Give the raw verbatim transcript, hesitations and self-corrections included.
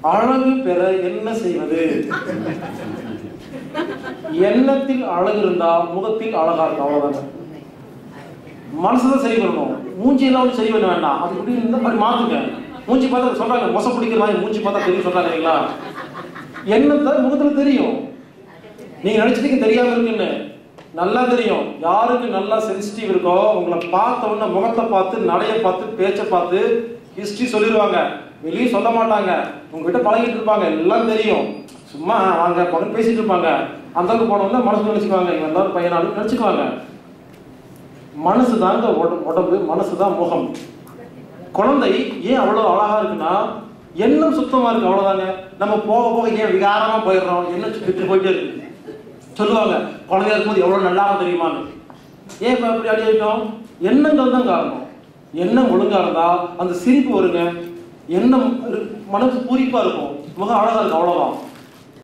அழகு பெற என்ன செய்வது? எண்ணத்தில் அழகு இருந்தா முகத்தில் அழகா இருக்கும். அவ்வளவுதாங்க. மனசுதான் சரி பண்ணணும். மூஞ்சியெல்லாம் வந்து சரி பண்ண வேண்டாம். அது இப்படி இந்த மாதிரி மாத்துங்க. மூஞ்சி பார்த்தா சொல்றாங்க மொசை பிடிக்கிற மாதிரி மூஞ்சி பார்த்தா தெரியும் சொல்றாங்க இல்லைங்களா? எண்ணத்தை முகத்துல தெரியும். நீங்க நினைச்சிட்டு தெரியாம இருக்குன்னு நல்லா தெரியும். யாருக்கு நல்லா சென்சிட்டிவ் இருக்கோ உங்களை பார்த்த உடனே முகத்தை பார்த்து நடைய பார்த்து பேச்சை பார்த்து ஹிஸ்டரி சொல்லிடுவாங்க. வெளியே சொல்ல மாட்டாங்க. உங்ககிட்ட பழகிட்டு இருப்பாங்க. எல்லாம் தெரியும். சும்மா வாங்க பக்கம் பேசிட்டு இருப்பாங்க. அந்த அளவுக்கு போனவங்க மனசு நினைச்சுக்குவாங்க. இவங்க எல்லாரும் பையனாலும் நினைச்சுக்குவாங்க. மனசு தாங்க உடம்பு, மனசுதான் முகம். குழந்தை ஏன் அவ்வளவு அழகா இருக்குன்னா எண்ணம் சுத்தமா இருக்கு. அவ்வளவுதாங்க. நம்ம போக போக ஏன் விகாரமா போயிடுறோம்? எண்ணம் விட்டு போயிட்டே இருக்கு. சொல்லுவாங்க குழந்தையா இருக்கும்போது எவ்வளவு நல்லா தெரியுமான்னு. ஏன் இப்ப அப்படி அடியிட்டோம்? எண்ணங்கள் தான் காரணம். எண்ணம் ஒழுங்கா இருந்தா அந்த சிரிப்பு வருங்க. எண்ணம் மனசு பூரிப்பா இருக்கும். முகம் அழகா இருக்கும். அவ்வளவுதான்.